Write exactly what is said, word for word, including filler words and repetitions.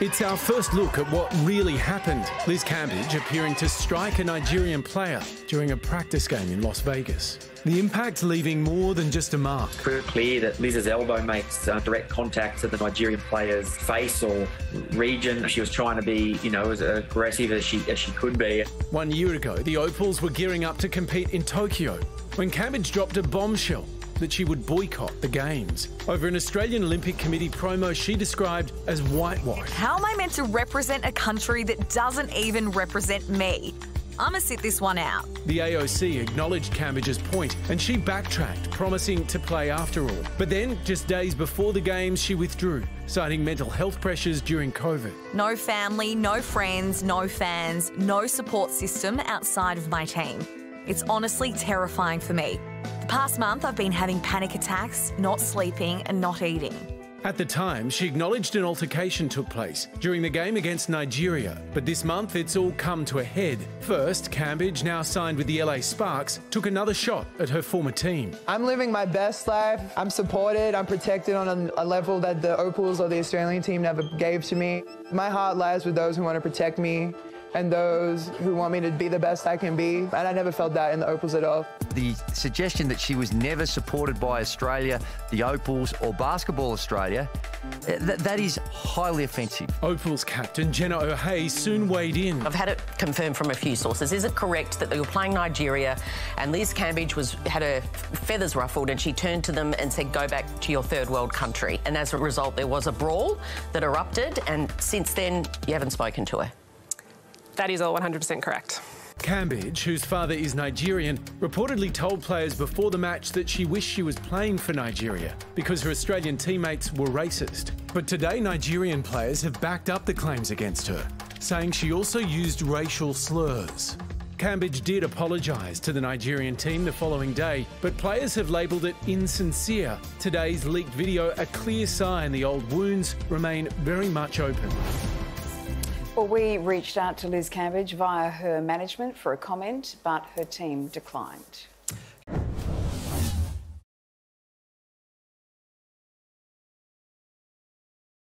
It's our first look at what really happened. Liz Cambage appearing to strike a Nigerian player during a practice game in Las Vegas. The impact leaving more than just a mark. Pretty clear that Liz's elbow makes uh, direct contact to the Nigerian player's face or region. She was trying to be, you know, as aggressive as she as she could be. One year ago, the Opals were gearing up to compete in Tokyo when Cambage dropped a bombshell that she would boycott the Games over an Australian Olympic Committee promo she described as whitewash. How am I meant to represent a country that doesn't even represent me? I'ma sit this one out. The A O C acknowledged Cambage's point and she backtracked, promising to play after all. But then, just days before the Games, she withdrew, citing mental health pressures during COVID. No family, no friends, no fans, no support system outside of my team. It's honestly terrifying for me. The past month, I've been having panic attacks, not sleeping and not eating. At the time, she acknowledged an altercation took place during the game against Nigeria. But this month, it's all come to a head. First, Cambage, now signed with the L A Sparks, took another shot at her former team. I'm living my best life. I'm supported. I'm protected on a, a level that the Opals or the Australian team never gave to me. My heart lies with those who want to protect me and those who want me to be the best I can be. And I never felt that in the Opals at all. The suggestion that she was never supported by Australia, the Opals or Basketball Australia, th that is highly offensive. Opals captain Jenna O'Hay soon weighed in. I've had it confirmed from a few sources. Is it correct that they were playing Nigeria and Liz Cambage was, had her feathers ruffled and she turned to them and said, go back to your third world country? And as a result, there was a brawl that erupted and since then, you haven't spoken to her? That is all one hundred percent correct. Cambage, whose father is Nigerian, reportedly told players before the match that she wished she was playing for Nigeria because her Australian teammates were racist. But today, Nigerian players have backed up the claims against her, saying she also used racial slurs. Cambage did apologise to the Nigerian team the following day, but players have labelled it insincere. Today's leaked video a clear sign the old wounds remain very much open. Well, we reached out to Liz Cambage via her management for a comment, but her team declined.